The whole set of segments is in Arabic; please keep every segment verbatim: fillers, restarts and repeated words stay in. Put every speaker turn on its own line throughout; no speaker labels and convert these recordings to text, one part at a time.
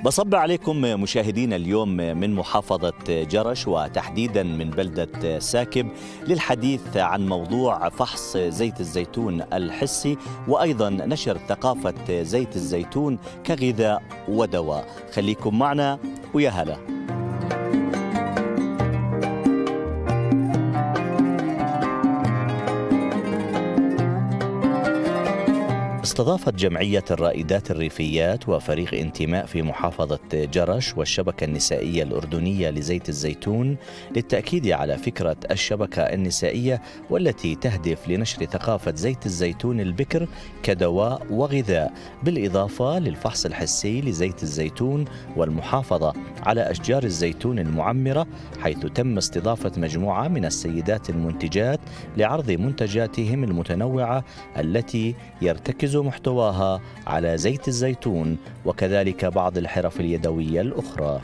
بصب عليكم مشاهدينا اليوم من محافظة جرش وتحديدا من بلدة ساكب للحديث عن موضوع فحص زيت الزيتون الحسي وأيضا نشر ثقافة زيت الزيتون كغذاء ودواء. خليكم معنا ويا هلا. استضافت جمعية الرائدات الريفيات وفريق انتماء في محافظة جرش والشبكة النسائية الأردنية لزيت الزيتون للتأكيد على فكرة الشبكة النسائية والتي تهدف لنشر ثقافة زيت الزيتون البكر كدواء وغذاء، بالإضافة للفحص الحسي لزيت الزيتون والمحافظة على أشجار الزيتون المعمرة، حيث تم استضافة مجموعة من السيدات المنتجات لعرض منتجاتهم المتنوعة التي يرتكز محتواها على زيت الزيتون وكذلك بعض الحرف اليدوية الأخرى.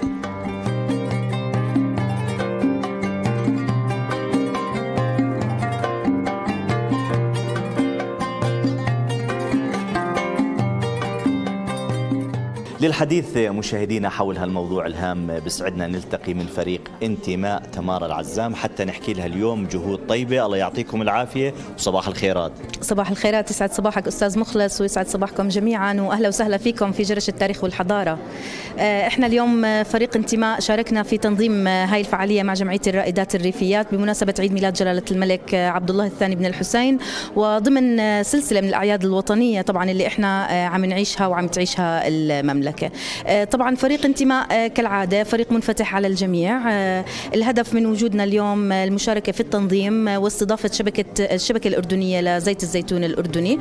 للحديث مشاهدينا حول هالموضوع الهام بسعدنا نلتقي من فريق انتماء تمارا العزام حتى نحكي لها اليوم جهود طيبة. الله يعطيكم العافية وصباح الخيرات.
صباح الخيرات، يسعد صباحك أستاذ مخلص ويسعد صباحكم جميعا وأهلا وسهلا فيكم في جرش التاريخ والحضارة. احنا اليوم فريق انتماء شاركنا في تنظيم هاي الفعالية مع جمعية الرائدات الريفيات بمناسبة عيد ميلاد جلالة الملك عبد الله الثاني بن الحسين، وضمن سلسلة من الأعياد الوطنية طبعا اللي احنا عم نعيشها وعم تعيشها المملكة. طبعا فريق انتماء كالعادة فريق منفتح على الجميع. الهدف من وجودنا اليوم المشاركة في التنظيم واستضافة شبكة الشبكة الأردنية لزيت الزيتون الأردني.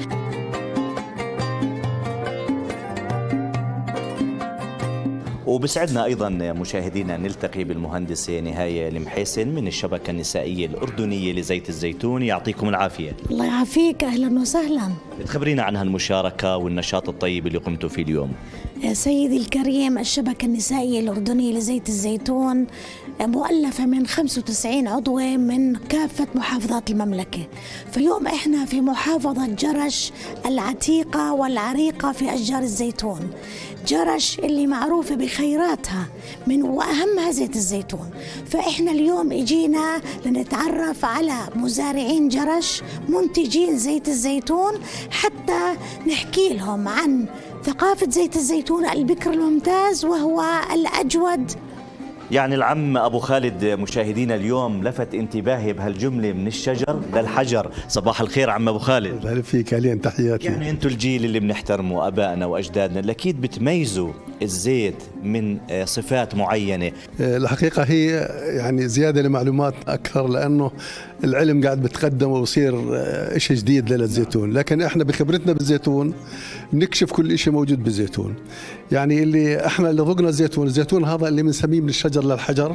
وبسعدنا أيضا مشاهدينا نلتقي بالمهندسة نهاية المحيسن من الشبكة النسائية الأردنية لزيت الزيتون. يعطيكم العافية.
الله يعافيك، أهلا وسهلا.
تخبرينا عن هالمشاركة والنشاط الطيب اللي قمتوا فيه اليوم.
سيدي الكريم، الشبكة النسائية الأردنية لزيت الزيتون مؤلفة من خمسة وتسعين عضو من كافة محافظات المملكة، فاليوم إحنا في محافظة جرش العتيقة والعريقة في أشجار الزيتون. جرش اللي معروفة بخيراتها من وأهمها زيت الزيتون، فإحنا اليوم إجينا لنتعرف على مزارعين جرش منتجين زيت الزيتون حتى نحكي لهم عن ثقافة زيت الزيتون البكر الممتاز وهو الأجود.
يعني العم أبو خالد مشاهدينا اليوم لفت انتباهي بهالجملة من الشجر للحجر. صباح الخير عم أبو خالد.
أهلا فيك، أهلين، تحياتي.
يعني أنتم الجيل اللي بنحترمه أبائنا وأجدادنا أكيد بتميزوا الزيت من صفات معينة.
الحقيقة هي يعني زيادة لمعلومات أكثر لأنه العلم قاعد بتقدم ويصير إشي جديد للزيتون، لكن إحنا بخبرتنا بالزيتون نكشف كل إشي موجود بالزيتون. يعني اللي إحنا اللي ذقنا الزيتون، الزيتون هذا اللي بنسميه من الشجر للحجر.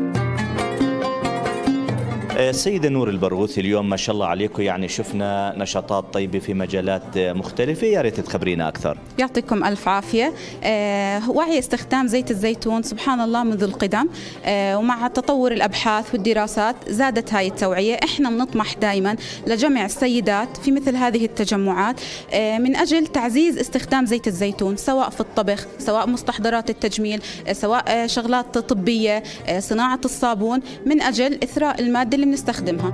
سيدة نور البرغوثي، اليوم ما شاء الله عليكم يعني شفنا نشاطات طيبة في مجالات مختلفة، يا ريت تخبرينا أكثر.
يعطيكم ألف عافية. آه وعي استخدام زيت الزيتون سبحان الله منذ القدم، آه ومع تطور الأبحاث والدراسات زادت هاي التوعية. إحنا بنطمح دائما لجمع السيدات في مثل هذه التجمعات آه من أجل تعزيز استخدام زيت الزيتون، سواء في الطبخ، سواء مستحضرات التجميل، آه سواء آه شغلات طبية، آه صناعة الصابون، من أجل إثراء المادة اللي بنستخدمها.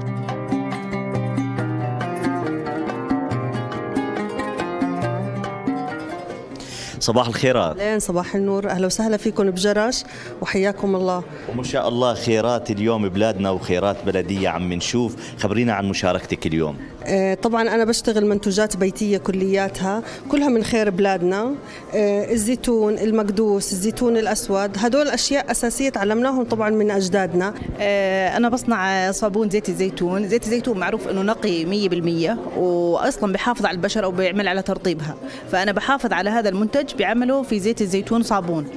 صباح الخيرات.
لين صباح النور، أهلا وسهلا فيكم بجرش وحياكم الله.
وما شاء الله خيرات اليوم بلادنا وخيرات بلدية عم نشوف. خبرينا عن مشاركتك اليوم.
آه طبعا أنا بشتغل منتوجات بيتية كلياتها كلها من خير بلادنا. آه الزيتون المقدوس، الزيتون الأسود، هدول أشياء أساسية تعلمناهم طبعا من أجدادنا.
آه أنا بصنع صابون زيت الزيتون. زيت الزيتون معروف أنه نقي مية بالمية وأصلا بحافظ على البشرة وبيعمل على ترطيبها، فأنا بحافظ على هذا المنتج بعمله في زيت الزيتون صابون.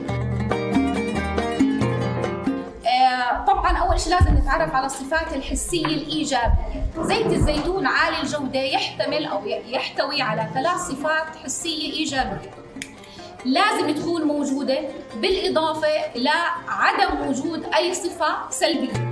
طبعا أول شيء لازم نتعرف على الصفات الحسية الإيجابية. زيت الزيتون عالي الجودة يحتمل أو يحتوي على ثلاث صفات حسية إيجابية لازم تكون موجودة، بالإضافة لعدم وجود أي صفة سلبية.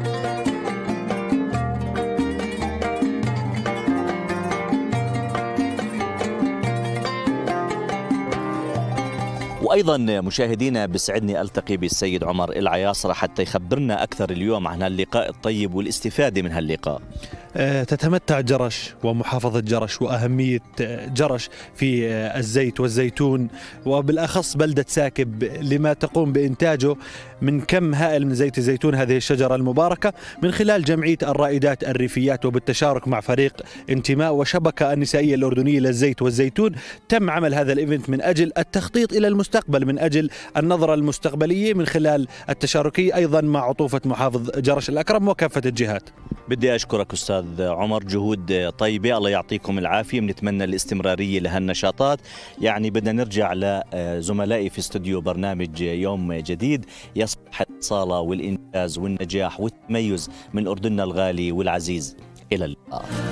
وأيضا مشاهدينا بسعدني ألتقي بالسيد عمر العياصرة حتى يخبرنا أكثر اليوم عن هاللقاء الطيب والاستفادة من هاللقاء.
تتمتع جرش ومحافظة جرش وأهمية جرش في الزيت والزيتون وبالأخص بلدة ساكب لما تقوم بإنتاجه من كم هائل من زيت الزيتون، هذه الشجرة المباركة، من خلال جمعية الرائدات الريفيات وبالتشارك مع فريق انتماء وشبكة النسائية الأردنية للزيت والزيتون. تم عمل هذا الإيفنت من أجل التخطيط إلى المستقبل، من أجل النظرة المستقبلية من خلال التشاركية أيضا مع عطوفة محافظ جرش الأكرم وكافة الجهات.
بدي أشكرك أستاذ عمر، جهود طيبة، الله يعطيكم العافية، بنتمنى الاستمرارية لهالنشاطات. يعني بدنا نرجع لزملائي في استوديو برنامج يوم جديد يصبح الصالة والإنجاز والنجاح والتميز من أردننا الغالي والعزيز. إلى اللقاء.